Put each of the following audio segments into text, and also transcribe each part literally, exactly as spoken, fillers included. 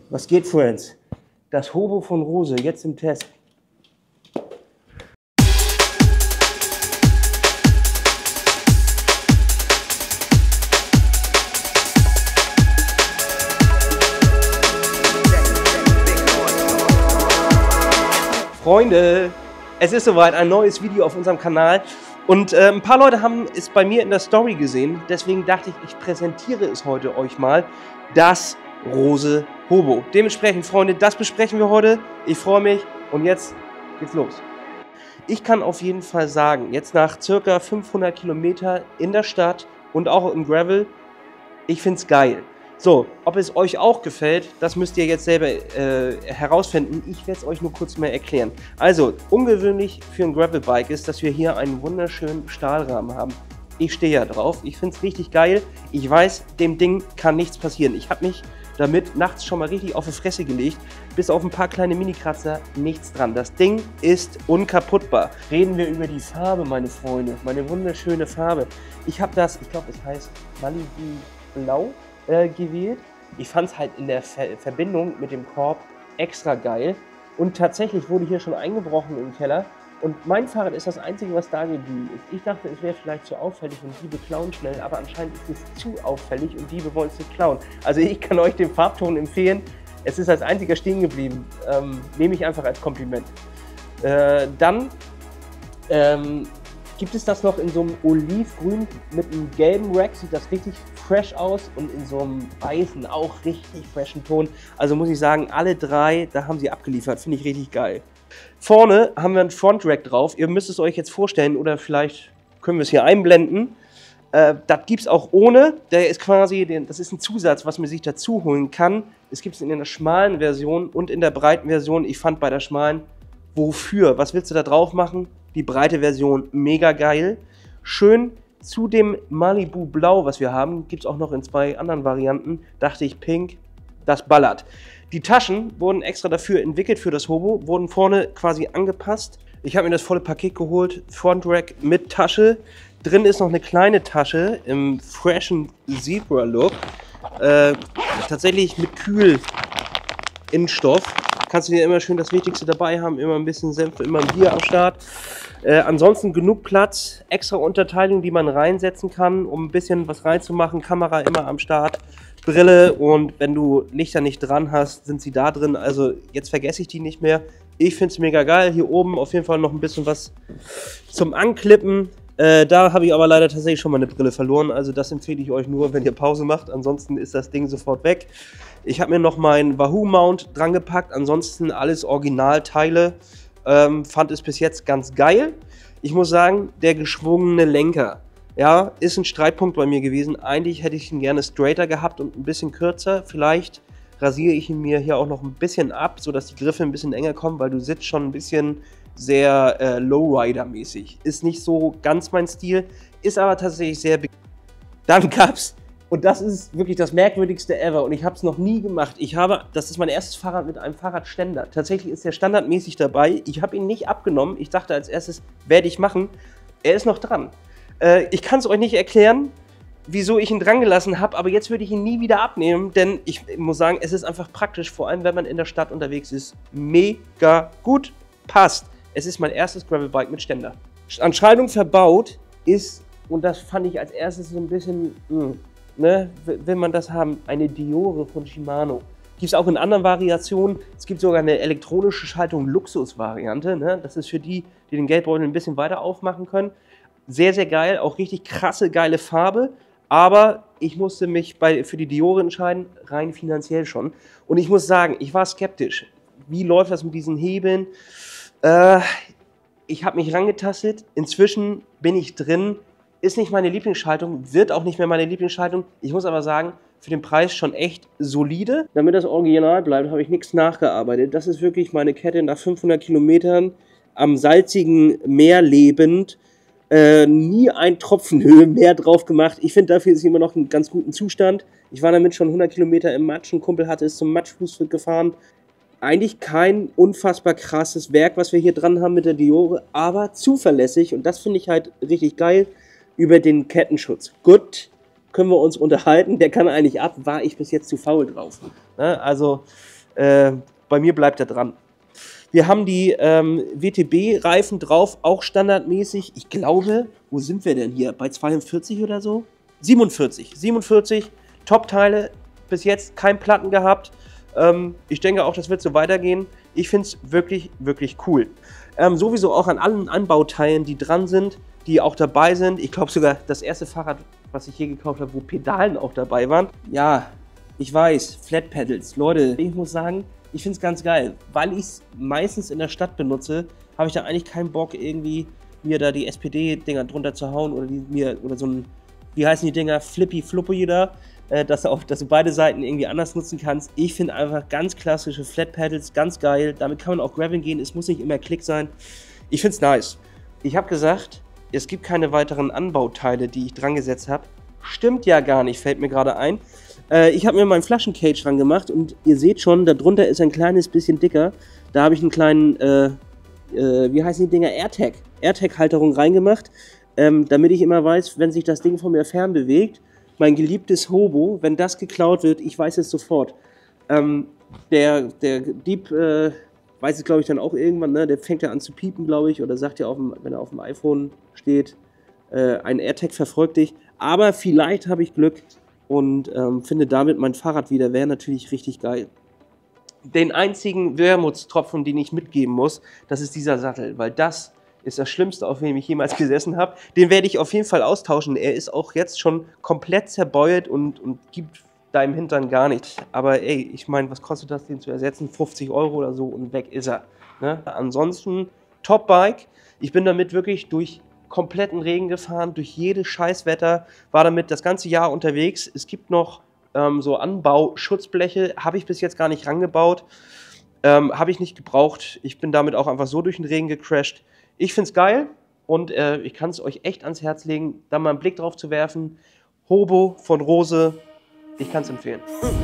Was geht, Friends? Das Hobo von Rose, jetzt im Test. Freunde, es ist soweit, ein neues Video auf unserem Kanal. Und äh, ein paar Leute haben es bei mir in der Story gesehen. Deswegen dachte ich, ich präsentiere es heute euch mal. Das Rose Hobo. Dementsprechend, Freunde, das besprechen wir heute. Ich freue mich und jetzt geht's los. Ich kann auf jeden Fall sagen, jetzt nach circa fünfhundert Kilometer in der Stadt und auch im Gravel, ich finde es geil. So, ob es euch auch gefällt, das müsst ihr jetzt selber äh, herausfinden. Ich werde es euch nur kurz mal erklären. Also, ungewöhnlich für ein Gravelbike ist, dass wir hier einen wunderschönen Stahlrahmen haben. Ich stehe ja drauf, ich finde es richtig geil. Ich weiß, dem Ding kann nichts passieren. Ich habe mich damit nachts schon mal richtig auf die Fresse gelegt. Bis auf ein paar kleine Mini-Kratzer, nichts dran. Das Ding ist unkaputtbar. Reden wir über die Farbe, meine Freunde. Meine wunderschöne Farbe. Ich habe das, ich glaube, es heißt Malibu Blau äh, gewählt. Ich fand es halt in der Ver Verbindung mit dem Korb extra geil. Und tatsächlich wurde hier schon eingebrochen im Keller. Und mein Fahrrad ist das einzige, was da geblieben ist. Ich dachte, es wäre vielleicht zu auffällig und Diebe klauen schnell, aber anscheinend ist es zu auffällig und Diebe wollen es nicht klauen. Also ich kann euch den Farbton empfehlen. Es ist als einziger stehen geblieben. Ähm, nehme ich einfach als Kompliment. Äh, dann ähm, gibt es das noch in so einem Olivgrün mit einem gelben Rack. Sieht das richtig fresh aus und in so einem weißen auch richtig freshen Ton. Also muss ich sagen, alle drei, da haben sie abgeliefert. Finde ich richtig geil. Vorne haben wir einen Frontrack drauf. Ihr müsst es euch jetzt vorstellen oder vielleicht können wir es hier einblenden. Äh, das gibt es auch ohne. Der ist quasi, das ist ein Zusatz, was man sich dazu holen kann. Es gibt es in der schmalen Version und in der breiten Version. Ich fand bei der schmalen, wofür? Was willst du da drauf machen? Die breite Version, mega geil. Schön zu dem Malibu Blau, was wir haben, gibt es auch noch in zwei anderen Varianten. Dachte ich, pink, das ballert. Die Taschen wurden extra dafür entwickelt für das Hobo, wurden vorne quasi angepasst. Ich habe mir das volle Paket geholt, Frontrack mit Tasche. Drin ist noch eine kleine Tasche im freshen Zebra-Look. Äh, tatsächlich mit Kühl-Innenstoff. Kannst du dir immer schön das Wichtigste dabei haben, immer ein bisschen Senf, immer ein Bier am Start. Äh, ansonsten genug Platz, extra Unterteilung, die man reinsetzen kann, um ein bisschen was reinzumachen. Kamera immer am Start. Brille und wenn du Lichter nicht dran hast, sind sie da drin. Also jetzt vergesse ich die nicht mehr. Ich finde es mega geil. Hier oben auf jeden Fall noch ein bisschen was zum Anklippen. Äh, da habe ich aber leider tatsächlich schon meine Brille verloren. Also das empfehle ich euch nur, wenn ihr Pause macht. Ansonsten ist das Ding sofort weg. Ich habe mir noch meinen Wahoo-Mount dran gepackt. Ansonsten alles Originalteile. Ähm, fand es bis jetzt ganz geil. Ich muss sagen, der geschwungene Lenker. Ja, ist ein Streitpunkt bei mir gewesen. Eigentlich hätte ich ihn gerne straighter gehabt und ein bisschen kürzer. Vielleicht rasiere ich ihn mir hier auch noch ein bisschen ab, sodass die Griffe ein bisschen enger kommen, weil du sitzt schon ein bisschen sehr äh, Lowrider-mäßig. Ist nicht so ganz mein Stil, ist aber tatsächlich sehr... Dann gab's, und das ist wirklich das merkwürdigste ever und ich habe es noch nie gemacht. Ich habe, das ist mein erstes Fahrrad mit einem Fahrradständer. Tatsächlich ist der standardmäßig dabei. Ich habe ihn nicht abgenommen. Ich dachte als erstes, werde ich machen. Er ist noch dran. Ich kann es euch nicht erklären, wieso ich ihn dran gelassen habe, aber jetzt würde ich ihn nie wieder abnehmen, denn ich muss sagen, es ist einfach praktisch, vor allem wenn man in der Stadt unterwegs ist. Mega gut, passt. Es ist mein erstes Gravelbike mit Ständer. An Schaltung verbaut ist, und das fand ich als erstes so ein bisschen, mh, ne, will man das haben, eine Diore von Shimano. Gibt es auch in anderen Variationen. Es gibt sogar eine elektronische Schaltung, Luxus-Variante. Ne? Das ist für die, die den Geldbeutel ein bisschen weiter aufmachen können. Sehr, sehr geil, auch richtig krasse, geile Farbe, aber ich musste mich bei, für die Diore entscheiden, rein finanziell schon. Und ich muss sagen, ich war skeptisch. Wie läuft das mit diesen Hebeln? Äh, ich habe mich rangetastet, inzwischen bin ich drin, ist nicht meine Lieblingsschaltung, wird auch nicht mehr meine Lieblingsschaltung. Ich muss aber sagen, für den Preis schon echt solide. Damit das Original bleibt, habe ich nichts nachgearbeitet. Das ist wirklich meine Kette nach fünfhundert Kilometern am salzigen Meer lebend. Äh, nie ein Tropfen Höhe mehr drauf gemacht. Ich finde, dafür ist sie immer noch in ganz guten Zustand. Ich war damit schon hundert Kilometer im Matsch. Ein Kumpel hatte es zum Matschfuß gefahren. Eigentlich kein unfassbar krasses Werk, was wir hier dran haben mit der Diore, aber zuverlässig. Und das finde ich halt richtig geil über den Kettenschutz. Gut, können wir uns unterhalten. Der kann eigentlich ab. War ich bis jetzt zu faul drauf. Ne? Also Äh, bei mir bleibt er dran. Wir haben die ähm, W T B-Reifen drauf, auch standardmäßig. Ich glaube, wo sind wir denn hier? Bei zweiundvierzig oder so? siebenundvierzig. siebenundvierzig Top-Teile, bis jetzt kein Platten gehabt. Ähm, ich denke auch, das wird so weitergehen. Ich finde es wirklich, wirklich cool. Ähm, sowieso auch an allen Anbauteilen, die dran sind, die auch dabei sind. Ich glaube sogar das erste Fahrrad, was ich hier gekauft habe, wo Pedalen auch dabei waren. Ja, ich weiß, Flat Pedals. Leute, ich muss sagen, ich finde es ganz geil. Weil ich es meistens in der Stadt benutze, habe ich da eigentlich keinen Bock, irgendwie mir da die S P D-Dinger drunter zu hauen oder, die, mir, oder so ein, wie heißen die Dinger, Flippy Floppy da, äh, dass, du auch, dass du beide Seiten irgendwie anders nutzen kannst. Ich finde einfach ganz klassische Flat Pedals, ganz geil. Damit kann man auch graveln gehen, es muss nicht immer Klick sein. Ich finde es nice. Ich habe gesagt, es gibt keine weiteren Anbauteile, die ich dran gesetzt habe. Stimmt ja gar nicht, fällt mir gerade ein. Äh, ich habe mir meinen Flaschencage dran gemacht und ihr seht schon, darunter ist ein kleines bisschen dicker. Da habe ich einen kleinen, äh, äh, wie heißen die Dinger, AirTag, AirTag-Halterung reingemacht, ähm, damit ich immer weiß, wenn sich das Ding von mir fernbewegt, mein geliebtes Hobo, wenn das geklaut wird, ich weiß es sofort. Ähm, der, der Dieb äh, weiß es, glaube ich, dann auch irgendwann, ne? Der fängt ja an zu piepen, glaube ich, oder sagt ja, auf dem, wenn er auf dem iPhone steht, äh, ein AirTag verfolgt dich. Aber vielleicht habe ich Glück und ähm, finde damit mein Fahrrad wieder, wäre natürlich richtig geil. Den einzigen Wermutstropfen, den ich mitgeben muss, das ist dieser Sattel, weil das ist das Schlimmste, auf dem ich jemals gesessen habe. Den werde ich auf jeden Fall austauschen. Er ist auch jetzt schon komplett zerbeult und, und gibt deinem Hintern gar nichts. Aber ey, ich meine, was kostet das, den zu ersetzen? fünfzig Euro oder so und weg ist er. Ne? Ansonsten Top-Bike. Ich bin damit wirklich durch kompletten Regen gefahren, durch jedes Scheißwetter, war damit das ganze Jahr unterwegs. Es gibt noch ähm, so Anbauschutzbleche, habe ich bis jetzt gar nicht rangebaut. Ähm, habe ich nicht gebraucht. Ich bin damit auch einfach so durch den Regen gecrashed. Ich finde es geil und äh, ich kann es euch echt ans Herz legen, da mal einen Blick drauf zu werfen. Hobo von Rose, ich kann es empfehlen.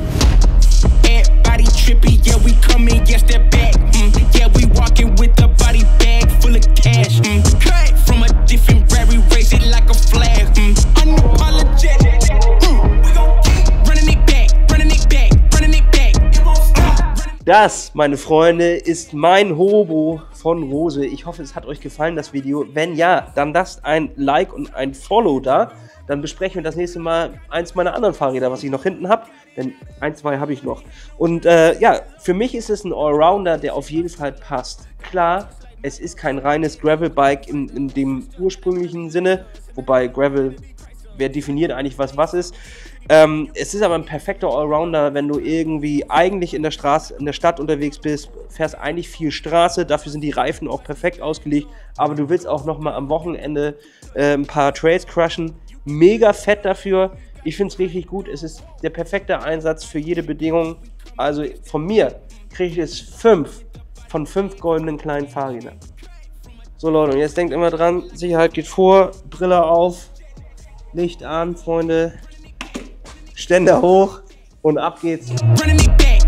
Das, meine Freunde, ist mein Hobo von Rose. Ich hoffe, es hat euch gefallen, das Video. Wenn ja, dann lasst ein Like und ein Follow da. Dann besprechen wir das nächste Mal eins meiner anderen Fahrräder, was ich noch hinten habe. Denn ein, zwei habe ich noch. Und äh, ja, für mich ist es ein Allrounder, der auf jeden Fall passt. Klar, es ist kein reines Gravel-Bike in, in dem ursprünglichen Sinne. Wobei Gravel, wer definiert eigentlich, was was ist. Ähm, es ist aber ein perfekter Allrounder, wenn du irgendwie eigentlich in der Straße, in der Stadt unterwegs bist, fährst eigentlich viel Straße, dafür sind die Reifen auch perfekt ausgelegt, aber du willst auch nochmal am Wochenende äh, ein paar Trails crushen. Mega fett dafür. Ich finde es richtig gut. Es ist der perfekte Einsatz für jede Bedingung. Also von mir kriege ich es fünf von fünf goldenen kleinen Fahrrädern. So Leute, und jetzt denkt immer dran, Sicherheit geht vor, Brille auf, Licht an, Freunde. Ständer hoch und ab geht's.